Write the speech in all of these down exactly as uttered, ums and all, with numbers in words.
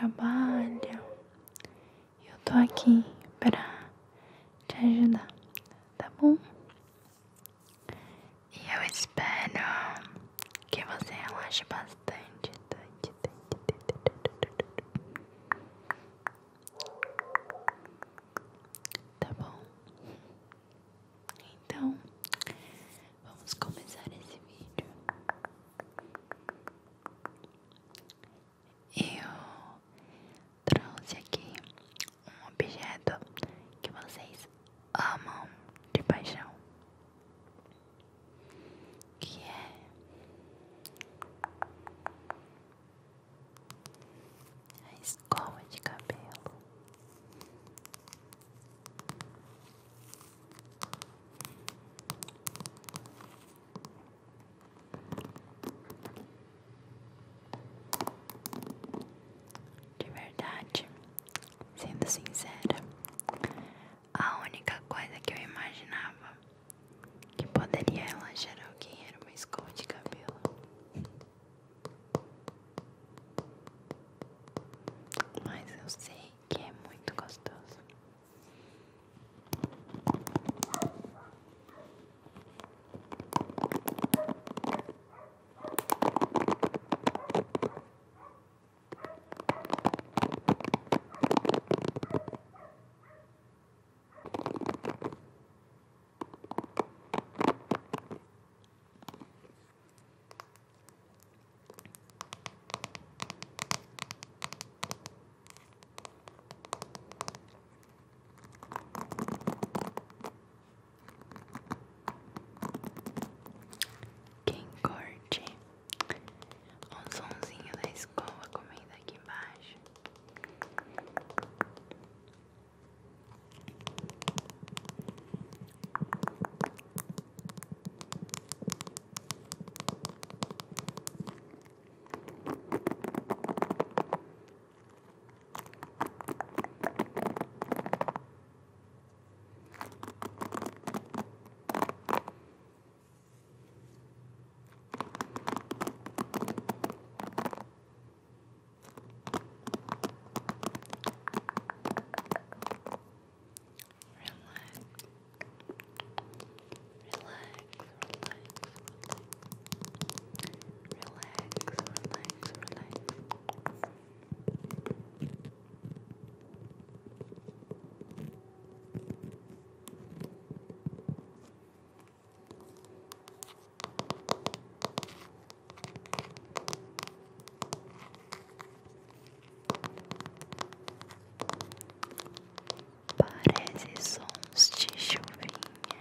trabalho. Eu tô aqui pra te ajudar, tá bom? E eu espero que você relaxe bastante. Tá bom? Então, vamos começar esse vídeo. Eu trouxe aqui um objeto que vocês amam de paixão, que é a escova de cabelo. De verdade, sendo sincera, a única coisa que eu imaginava que poderia relaxar alguém era uma escova de cabelo. Mas eu sei que é muito gostoso. Quem curte o sonzinho da escova, comenta aqui embaixo. Parece sons de chuvinha.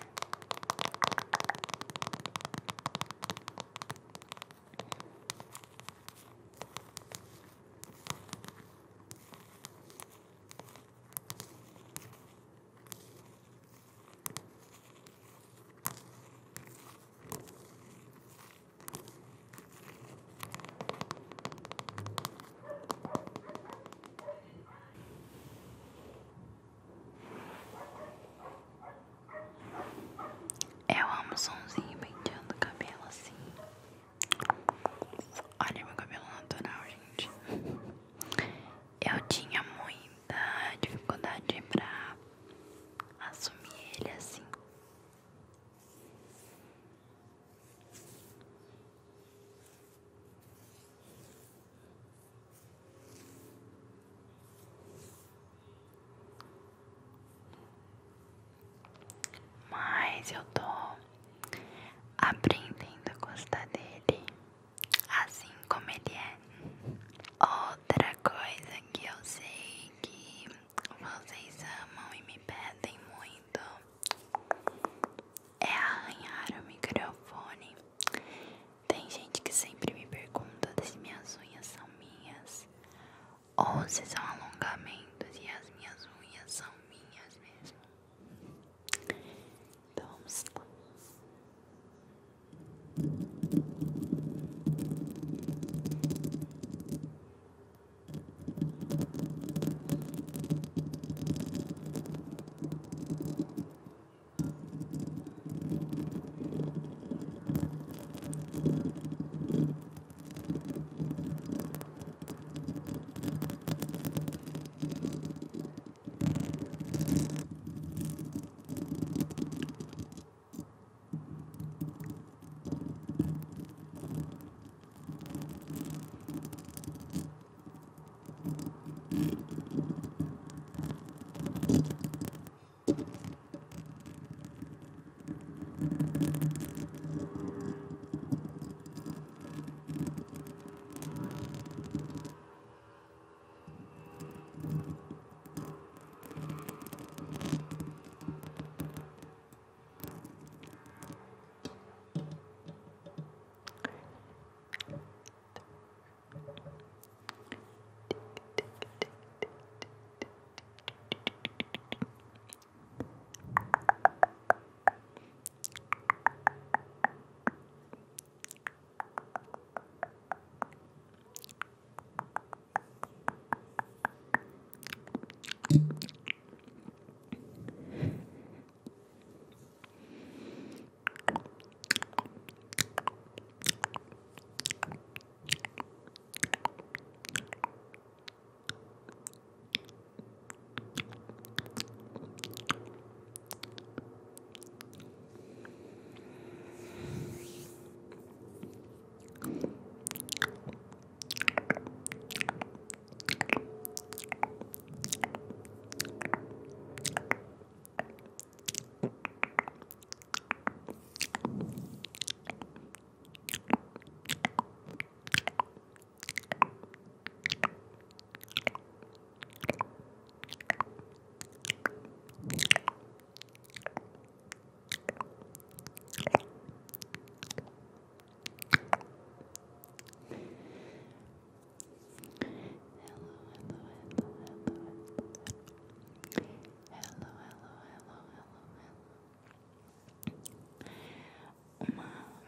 Eu amo sonzinho penteando o cabelo assim. Olha meu cabelo natural, gente. Eu tinha muita dificuldade pra assumir ele assim. Mas eu tô aprendendo a gostar dele assim como ele é. Outra coisa que eu sei que vocês amam e me pedem muito é arranhar o microfone. Tem gente que sempre me pergunta se minhas unhas são minhas ou se são alongamentos, e as minhas unhas são minhas mesmo. Então vamos lá.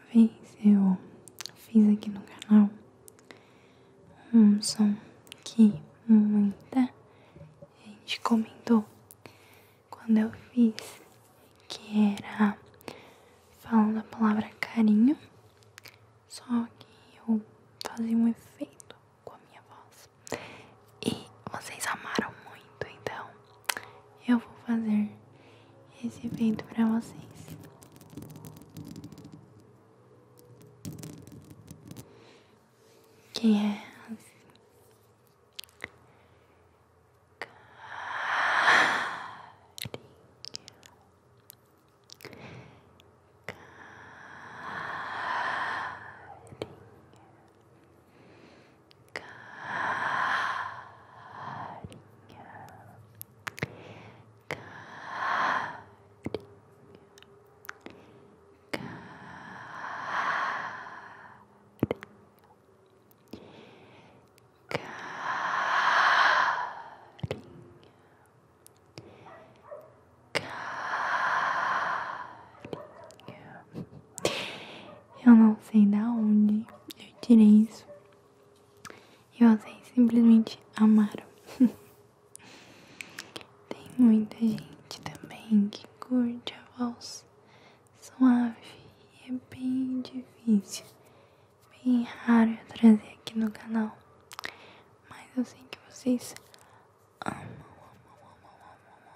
vez eu fiz aqui no canal um som que muita gente comentou quando eu fiz, que era falando a palavra carinho, só que eu fazia um efeito com a minha voz. E vocês amaram muito, então eu vou fazer esse efeito pra vocês. Que é assim. Eu não sei da onde eu tirei isso e vocês simplesmente amaram. Tem muita gente também que curte a voz suave e é bem difícil, bem raro eu trazer aqui no canal, mas eu sei que vocês amam, amam, amam,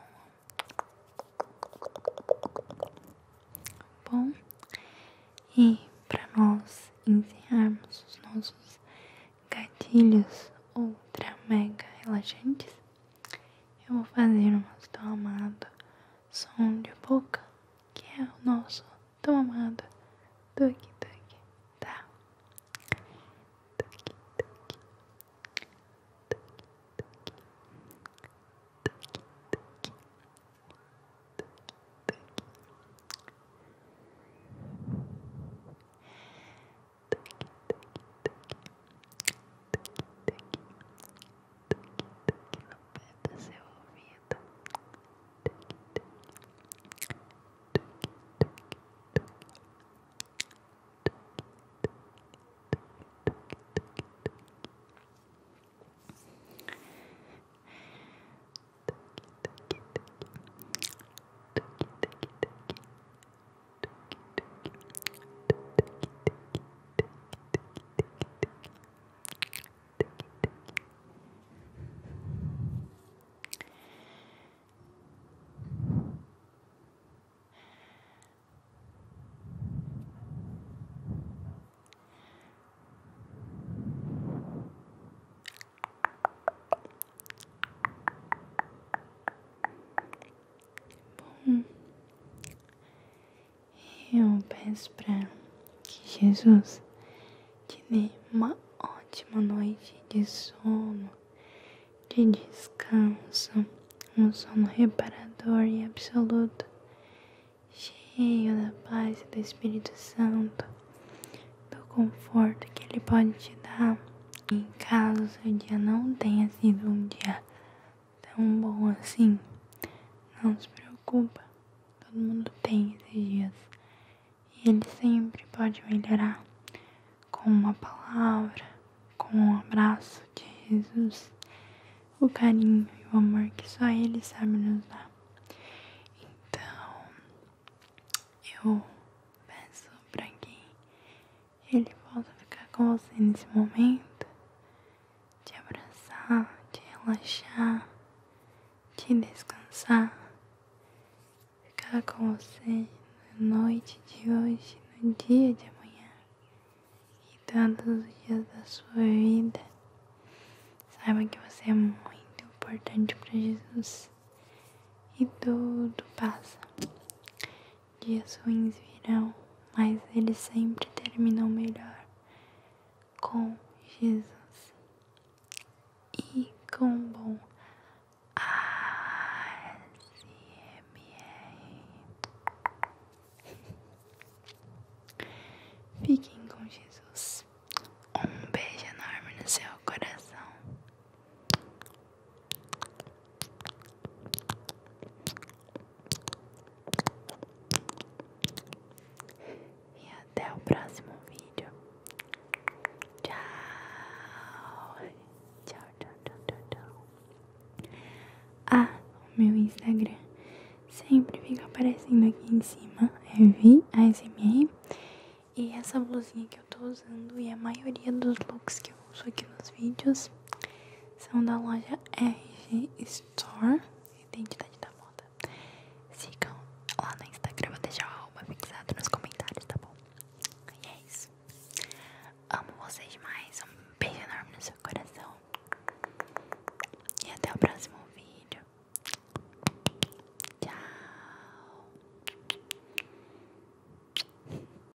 amam, amam. Bom, e para nós encerrarmos os nossos gatilhos ultra mega relaxantes, eu vou fazer o nosso tão amado som de boca, que é o nosso tão amado tuk tuk, tá? Tuk tuk, tuk tuk, tuk tuk, do seu ouvido. Bom, eu peço para que Jesus te dê uma ótima noite de sono, de descanso, um sono reparador e absoluto, cheio da paz e do Espírito Santo, do conforto que Ele pode te dar. E caso seu dia não tenha sido um dia tão bom assim, não se preocupa, todo mundo tem esses dias e ele sempre pode melhorar com uma palavra, com um abraço de Jesus, o carinho e o amor que só Ele sabe nos dar. Então, eu peço para que Ele possa ficar com você nesse momento, te abraçar, te relaxar, te descansar, ficar com você na noite de hoje, no dia de amanhã e todos os dias da sua vida. Saiba que você é muito importante para Jesus e tudo passa. Dias ruins virão, mas eles sempre terminam melhor com Jesus e com bom A S M R. Fiquem com Jesus. Um beijo enorme no seu coração. E até o próximo. meu Instagram. Sempre fica aparecendo aqui em cima. É Vi A S M R. E essa blusinha que eu tô usando e a maioria dos looks que eu uso aqui nos vídeos são da loja R G Store, identidade